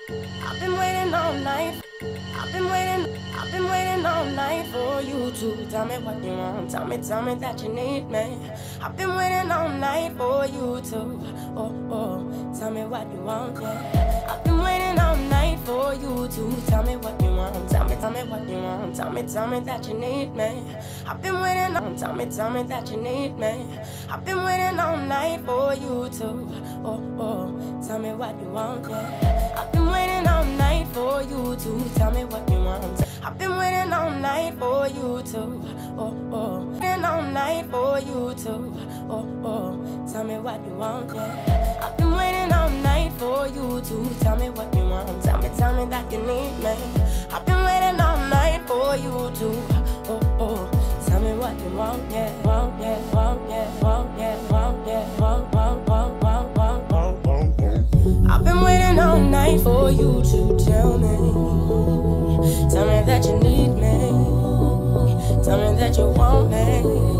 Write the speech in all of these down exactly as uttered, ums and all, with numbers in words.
I've been waiting all night. I've been waiting, I've been waiting all night for you to tell me what you want. Tell me, tell me that you need me. I've been waiting all night for you to, oh, oh, tell me what you want, yeah. I've been waiting all night for you to tell me what you want. Tell me, tell me what you want. Tell me, tell me that you need me. I've been waiting on, tell me, tell me that you need me. I've been waiting all night for you to, oh, oh, tell me what you want, yeah. I've been waiting all night for you to tell me what you want. I've been waiting all night for you to, oh, oh, waiting all night for you to, oh, oh, tell me what you want, yeah. I've been waiting all night for you to tell me what you want. Tell me, tell me that you need me. I've been waiting all night for you to, oh, oh, tell me what you want, yeah, want, yeah, want, yeah, want, yeah, want, yeah, want, want, want, want, want, want, want. I've been waiting all night for you to tell me, tell me that you need me, tell me that you want me.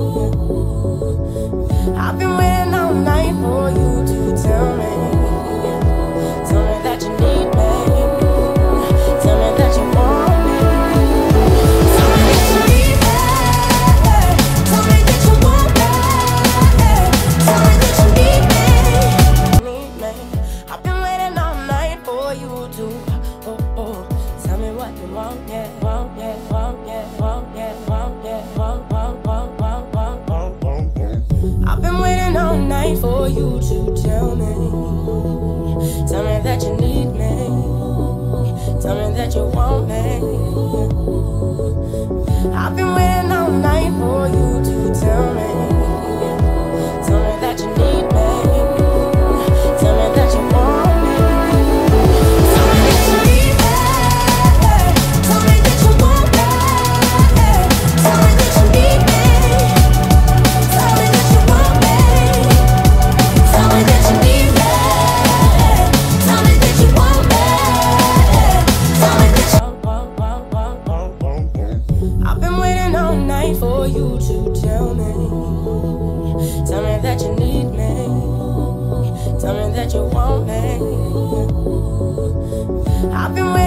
I've been waiting all night for you to tell me, tell me that you need me, tell me that you want me. Tell me that you need me, tell me that you want me, tell me that you need me, need me. I've been waiting all night for you to, oh, oh, tell me what you want, yeah, want, yeah, want, yeah, want, yeah, want, yeah, want, want, want, want, want, want, want, want. I've been waiting all night for you to tell me, tell me that you need me, tell me that you want me. I've been waiting all night for you to tell me, tell me that you need me, tell me that you want me. Tell me that you need me, tell me that you want me, tell me that you need me, tell me that you want me, tell me that you need me, tell me that you want me, tell me that you want, want, want, want, want, want. I've been waiting all night for you to tell me, tell me that you need me, tell me that you want me. I've been waiting